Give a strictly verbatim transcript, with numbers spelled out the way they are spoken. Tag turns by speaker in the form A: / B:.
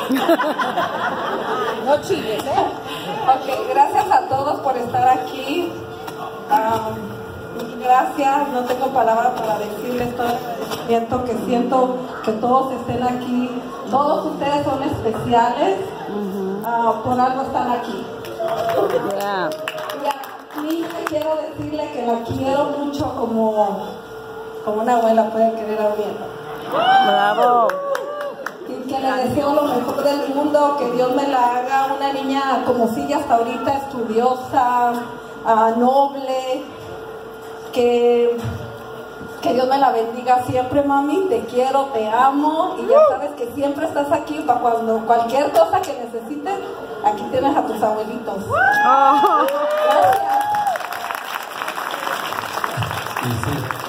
A: No chilles, ¿eh? Ok, gracias a todos por estar aquí. Um, gracias, no tengo palabras para decirles todo el agradecimiento que siento que todos estén aquí. Todos ustedes son especiales. Uh, por algo están aquí.
B: Yeah.
A: Y a mi hija quiero decirle que la quiero mucho como, como una abuela puede querer a un nieto.
B: Bravo.
A: Y que le deseo lo mejor del mundo, que Dios me la haga una niña como sigue hasta ahorita, estudiosa, uh, noble, que, que Dios me la bendiga siempre, mami. Te quiero, te amo, y ya sabes que siempre estás aquí para cuando cualquier cosa que necesites, aquí tienes a tus abuelitos.
B: Oh.
A: Gracias.
C: Sí, sí.